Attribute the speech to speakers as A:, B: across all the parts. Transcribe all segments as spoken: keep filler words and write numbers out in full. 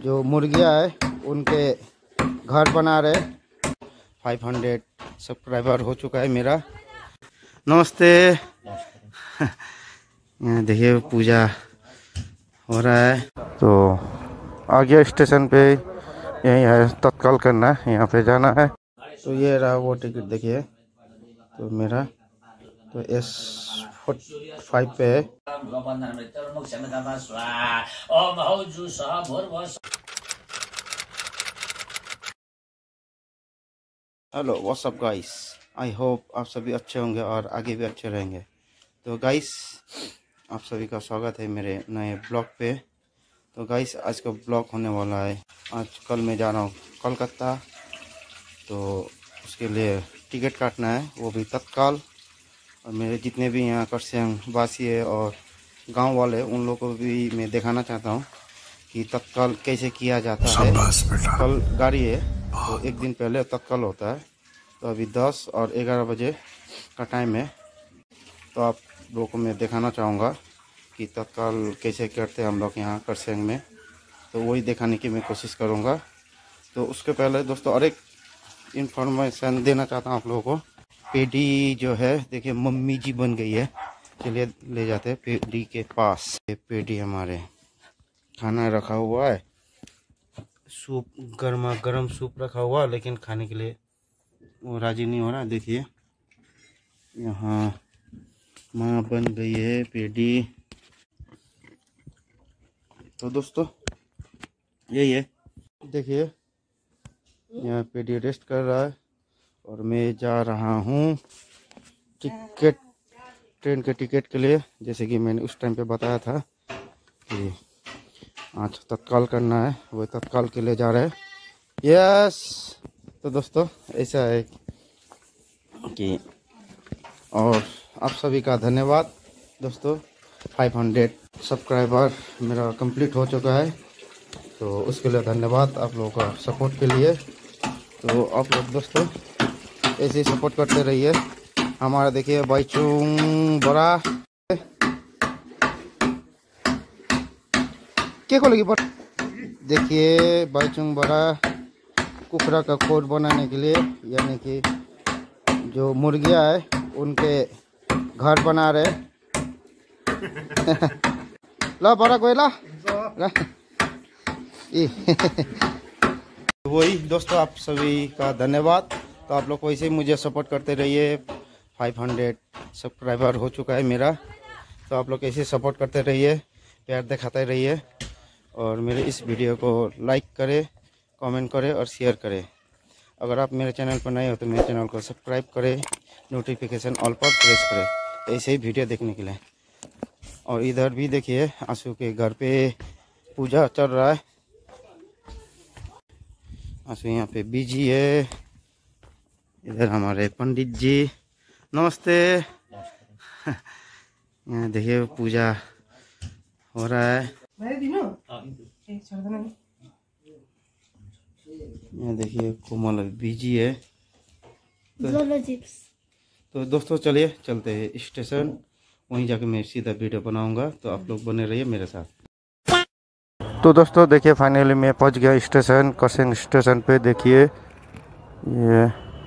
A: जो मुर्गियाँ है उनके घर बना रहे। फाइव हंड्रेड सब्सक्राइबर हो चुका है मेरा। नमस्ते। यहाँ देखिए पूजा हो रहा है। तो आगे स्टेशन पे यही है, तत्काल करना है, यहाँ पे जाना है। तो ये रहा वो टिकट देखिए, तो मेरा तो एस फाइव पे है। Hello what's up guys, I hope आप सभी अच्छे होंगे और आगे भी अच्छे रहेंगे। तो गाइस आप सभी का स्वागत है मेरे नए ब्लॉग पे। तो गाइस आज का ब्लॉग होने वाला है, आज कल मैं जा रहा हूँ कोलकाता, तो उसके लिए टिकट काटना है, वो भी तत्काल। और मेरे जितने भी यहाँ कर्सियंग वासी है और गांव वाले, उन लोगों को भी मैं दिखाना चाहता हूँ कि तत्काल कैसे किया जाता है। कल गाड़ी है तो एक दिन पहले तत्काल होता है। तो अभी दस और ग्यारह बजे का टाइम है, तो आप लोगों को मैं दिखाना चाहूँगा कि तत्काल कैसे करते हैं हम लोग यहाँ कर्सियंग में। तो वही दिखाने की मैं कोशिश करूँगा। तो उसके पहले दोस्तों और एक इन्फॉर्मेशन देना चाहता हूँ आप लोगों को। पेडी जो है देखिए मम्मी जी बन गई है, चलिए ले जाते हैं पेडी के पास। पेडी हमारे खाना रखा हुआ है, सूप गर्मा गर्म सूप रखा हुआ है, लेकिन खाने के लिए वो राजी नहीं हो रहा। देखिए यहाँ माँ बन गई है पेडी। तो दोस्तों यही है, देखिए यहाँ पेडी रेस्ट कर रहा है और मैं जा रहा हूँ टिकट, ट्रेन के टिकट के लिए। जैसे कि मैंने उस टाइम पे बताया था कि आज तत्काल करना है, वो तत्काल के लिए जा रहे हैं। यस। तो दोस्तों ऐसा है कि, और आप सभी का धन्यवाद दोस्तों। फाइव हंड्रेड सब्सक्राइबर मेरा कंप्लीट हो चुका है, तो उसके लिए धन्यवाद आप लोगों का सपोर्ट के लिए। तो आप लोग दोस्तों ऐसे ही सपोर्ट करते रहिए हमारा। देखिए बाईचुंग बड़ा क्या खोलेगी, बट देखिए बाईचुंग बड़ा कुकरा का खोर बनाने के लिए, यानी कि जो मुर्गियाँ है उनके घर बना रहे। ला बड़ा कोई ला वही दोस्तों, आप सभी का धन्यवाद। तो आप लोग को ऐसे ही मुझे सपोर्ट करते रहिए। फाइव हंड्रेड सब्सक्राइबर हो चुका है मेरा, तो आप लोग ऐसे सपोर्ट करते रहिए, प्यार दिखाते रहिए। और मेरे इस वीडियो को लाइक करें, कमेंट करें और शेयर करें। अगर आप मेरे चैनल पर नए हो तो मेरे चैनल को सब्सक्राइब करें, नोटिफिकेशन ऑल पर प्रेस करें ऐसे ही वीडियो देखने के लिए। और इधर भी देखिए आंसू के घर पे पूजा चल रहा है। आंसू यहाँ पे बिजी है। इधर हमारे पंडित जी, नमस्ते। यहाँ देखिए पूजा हो रहा है। यहाँ देखिए कोमल बिजी है। तो, तो दोस्तों चलिए चलते हैं स्टेशन, वहीं जाके मैं सीधा वीडियो बनाऊंगा। तो आप लोग बने रहिए मेरे साथ। तो दोस्तों देखिए फाइनली मैं पहुंच गया स्टेशन, कर्सियंग स्टेशन पे। देखिए ये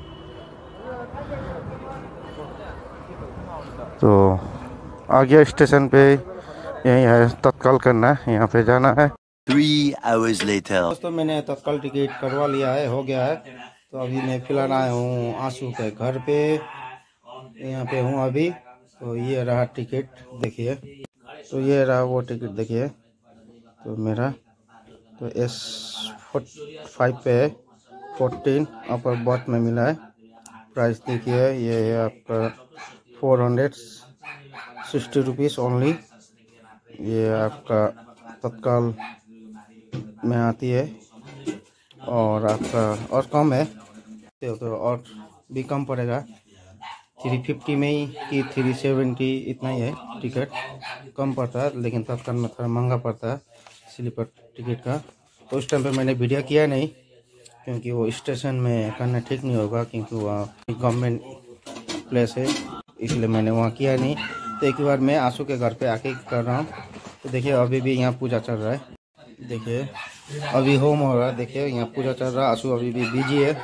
A: तो आगे स्टेशन पे यही है, तत्काल करना है, यहाँ पे जाना है।
B: Three hours later.
A: दोस्तों मैंने तत्काल टिकट करवा लिया है, हो गया है। तो अभी मैं फिलहाल आया हूँ आंसू के घर पे, यहाँ पे हूँ अभी। तो ये रहा टिकट देखिए, तो ये रहा वो टिकट देखिए, तो मेरा तो एस फाइव पे है, फोर्टीन अपर बर्थ में मिला है। प्राइस देखिए ये है आपका four hundred sixty rupees only. ये आपका तत्काल में आती है, और आपका और कम है तो और भी कम पड़ेगा, थ्री फिफ्टी में ही कि थ्री सेवेंटी इतना ही है। टिकट कम पड़ता है, लेकिन तत्काल में थोड़ा महंगा पड़ता है स्लीपर टिकट का। तो उस टाइम पे मैंने वीडियो किया नहीं, क्योंकि वो स्टेशन में करना ठीक नहीं होगा, क्योंकि वहाँ गवर्नमेंट प्लेस है, इसलिए मैंने वहाँ किया नहीं। तो एक बार मैं आंसू के घर पे आके कर रहा हूँ। तो देखिए अभी भी यहाँ पूजा चल रहा है। देखिए अभी होम हो रहा है, देखिए यहाँ पूजा चल रहा है। आशु अभी भी बिजी है।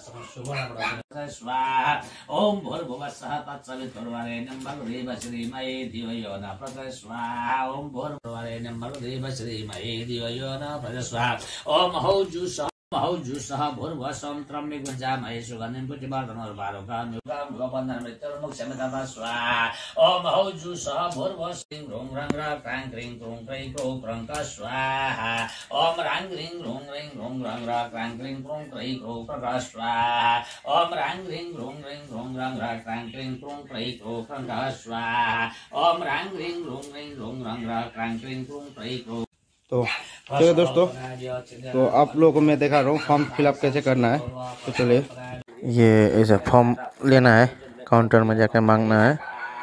C: ओम भूर्भुवः स्वः तत्सवितुर्वरेण्यं भर्गो श्रीमहे धियो यो नः प्रचोदयात् स्वाहा। ओम भूर्भुवरेण्यं भर्गो श्रीमहे धियो यो नः प्रचोदयात् स्वाहा। ओम हौजुः महौजुषः भूर्भुवः स्वं त्र्यम्बकं यजामहे सुगन्धिं पुष्टिवर्धनोर्वारुकं युगां गोपन्दनं मृत्युर्मुक्षयमेतद् स्वाहा। ओम महौजुषः भूर्भुवः श्रीं ह्रूं ह्रं ह्रं क्रां क्रीं क्रूं क्रैं क्रों क्रं क स्वाहा। ओम रां ग्रीं ह्रूं ह्रीं ह्रूं ह्रं ह्रं क्रां क्रीं क्रूं क्रैं क्रों क स्वाहा। ओम रां ग्रीं ह्रूं ह्रीं ह्रूं ह्रं ह्रं क्रां क्रीं क्रूं क्रैं क्रों क्रं क स्वाहा। ओम रां ग्रीं ह्रूं ह्रीं ह्रूं ह्रं ह्रं क्रां क्रीं क्रूं क्रैं क्रों।
A: तो चलिए दोस्तों, तो आप लोगों को मैं दिखा रहा हूँ फॉर्म फिलअप कैसे करना है। तो चलिए, ये ऐसे फॉर्म लेना है, काउंटर में जाकर मांगना है।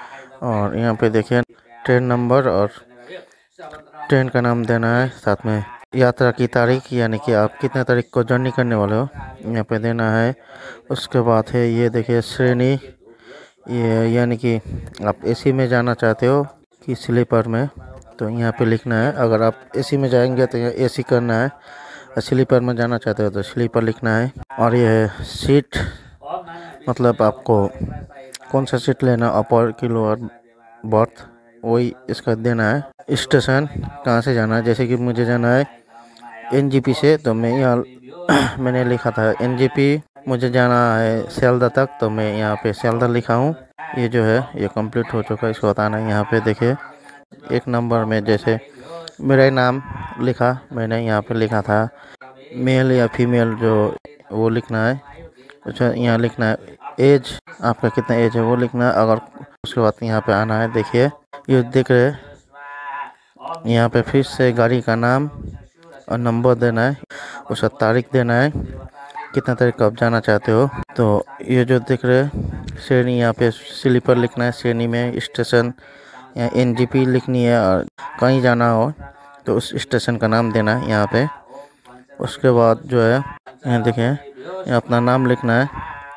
A: और यहाँ पे देखिए ट्रेन नंबर और ट्रेन का नाम देना है, साथ में यात्रा की तारीख, यानी कि आप कितने तारीख को जर्नी करने वाले हो यहाँ पे देना है। उसके बाद है ये देखिए श्रेणी, ये यानी कि आप एसी में जाना चाहते हो कि स्लीपर में, तो यहाँ पे लिखना है। अगर आप एसी में जाएंगे तो यहाँ एसी करना है, स्लीपर में जाना चाहते हो तो स्लीपर लिखना है। और ये है सीट, मतलब आपको कौन सा सीट लेना, अपर की लोअर बर्थ, वही इसका देना है। स्टेशन कहाँ से जाना है, जैसे कि मुझे जाना है एनजीपी से, तो मैं यहाँ मैंने लिखा था एनजीपी। मुझे जाना है सियालदह तक, तो मैं यहाँ पे सियालदह लिखा हूँ। ये जो है ये कंप्लीट हो चुका है, इसको बताना है। यहाँ पे देखिए एक नंबर में जैसे मेरा नाम लिखा, मैंने यहाँ पे लिखा था मेल या फीमेल, जो वो लिखना है। अच्छा, यहाँ लिखना है एज, आपका कितना एज है वो लिखना है। अगर उसके बाद यहाँ पे आना है, देखिए ये देख रहे हैं, यहाँ पे फिर से गाड़ी का नाम और नंबर देना है, उसका तारीख देना है, कितना तारीख को आप जाना चाहते हो। तो ये जो देख रहे हैं श्रेणी, यहाँ पे स्लीपर लिखना है श्रेणी में, स्टेशन यहाँ एनजीपी लिखनी है, और कहीं जाना हो तो उस स्टेशन का नाम देना है यहाँ पे। उसके बाद जो है यहाँ देखें, यहाँ अपना नाम लिखना है।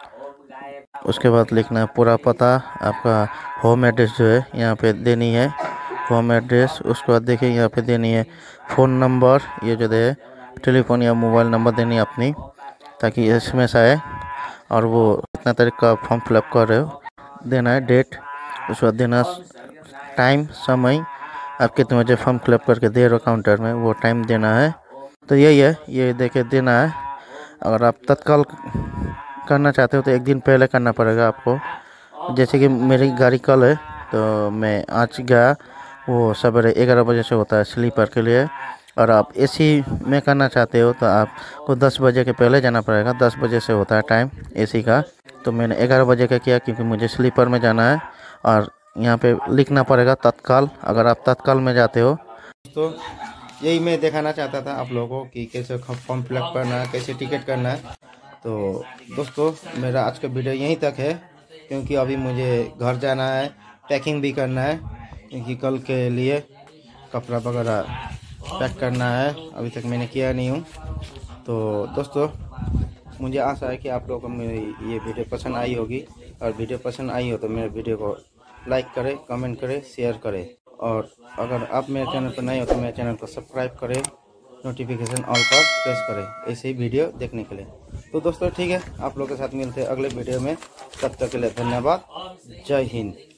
A: उसके बाद लिखना है पूरा पता, आपका होम एड्रेस जो है यहाँ पे देनी है, होम एड्रेस। उसके बाद देखिए यहाँ पे देनी है फ़ोन नंबर, ये जो है टेलीफोन या मोबाइल नंबर देनी है अपनी, ताकि एसएमएस आए। और वो कितना तारीख का फॉर्म फिलअप कर रहे हो देना है, डेट। उसके बाद देना टाइम, समय, आप कितने बजे फॉर्म फिलअप करके दे रहे हो काउंटर में, वो टाइम देना है। तो यही है, ये देखे देना है। अगर आप तत्काल करना चाहते हो तो एक दिन पहले करना पड़ेगा आपको। जैसे कि मेरी गाड़ी कल है, तो मैं आज गया, वो सवेरे ग्यारह बजे से होता है स्लीपर के लिए। और आप एसी में करना चाहते हो तो आपको दस बजे के पहले जाना पड़ेगा, दस बजे से होता है टाइम एसी का। तो मैंने ग्यारह बजे का किया, क्योंकि मुझे स्लीपर में जाना है। और यहाँ पे लिखना पड़ेगा तत्काल, अगर आप तत्काल में जाते हो। तो यही मैं दिखाना चाहता था आप लोगों को कि कैसे फॉर्म फिलअप करना है, कैसे टिकट करना है। तो दोस्तों, मेरा आज का वीडियो यहीं तक है, क्योंकि अभी मुझे घर जाना है, पैकिंग भी करना है, क्योंकि कल के लिए कपड़ा वगैरह पैक करना है। अभी तक मैंने किया नहीं हूँ। तो दोस्तों, मुझे आशा है कि आप लोगों को मेरी ये वीडियो पसंद आई होगी। और वीडियो पसंद आई हो तो मेरे वीडियो को लाइक करें, कमेंट करें, शेयर करें। और अगर आप मेरे चैनल पर नए हो तो मेरे चैनल को सब्सक्राइब करें, नोटिफिकेशन ऑल पर प्रेस करें ऐसे ही वीडियो देखने के लिए। तो दोस्तों ठीक है, आप लोगों के साथ मिलते हैं अगले वीडियो में। तब तक के लिए धन्यवाद। जय हिंद।